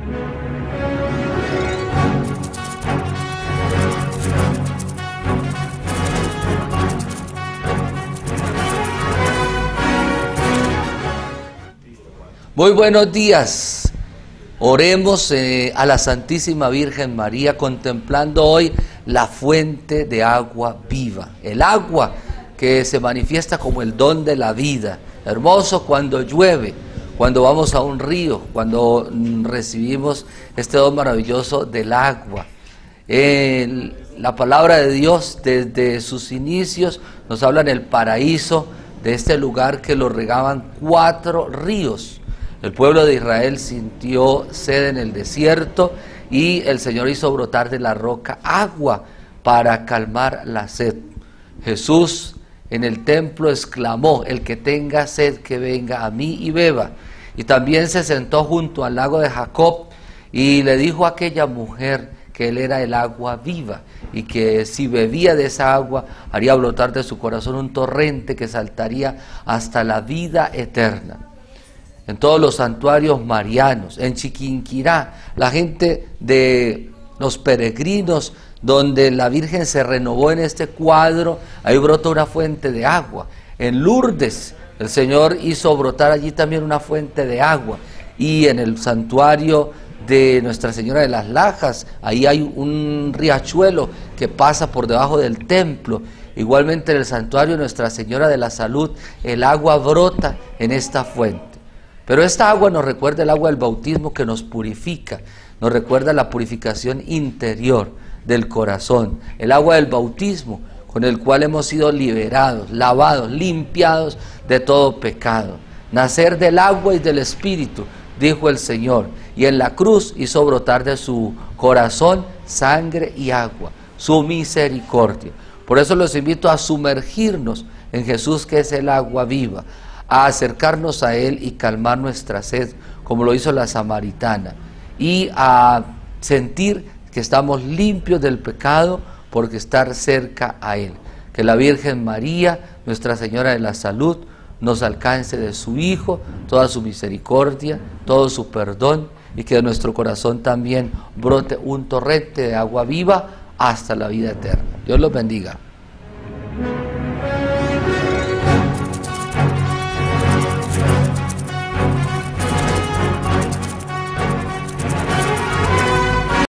Muy buenos días. Oremos a la Santísima Virgen María, contemplando hoy la fuente de agua viva, el agua que se manifiesta como el don de la vida. Hermoso cuando llueve, cuando vamos a un río, cuando recibimos este don maravilloso del agua. La palabra de Dios desde sus inicios nos habla en el paraíso, de este lugar que lo regaban 4 ríos. El pueblo de Israel sintió sed en el desierto y el Señor hizo brotar de la roca agua para calmar la sed. Jesús en el templo exclamó: el que tenga sed que venga a mí y beba. Y también se sentó junto al lago de Jacob y le dijo a aquella mujer que él era el agua viva y que si bebía de esa agua haría brotar de su corazón un torrente que saltaría hasta la vida eterna. En todos los santuarios marianos, en Chiquinquirá, la gente de los peregrinos, donde la Virgen se renovó en este cuadro, ahí brota una fuente de agua. En Lourdes, el Señor hizo brotar allí también una fuente de agua. Y en el santuario de Nuestra Señora de las Lajas, ahí hay un riachuelo que pasa por debajo del templo. Igualmente en el santuario de Nuestra Señora de la Salud, el agua brota en esta fuente. Pero esta agua nos recuerda el agua del bautismo que nos purifica, nos recuerda la purificación interior del corazón, el agua del bautismo con el cual hemos sido liberados, lavados, limpiados de todo pecado. Nacer del agua y del Espíritu, dijo el Señor, y en la cruz hizo brotar de su corazón sangre y agua, su misericordia. Por eso los invito a sumergirnos en Jesús, que es el agua viva, a acercarnos a Él y calmar nuestra sed, como lo hizo la samaritana, y a sentir que estamos limpios del pecado porque estar cerca a Él. Que la Virgen María, Nuestra Señora de la Salud, nos alcance de su Hijo toda su misericordia, todo su perdón, y que de nuestro corazón también brote un torrente de agua viva hasta la vida eterna. Dios los bendiga.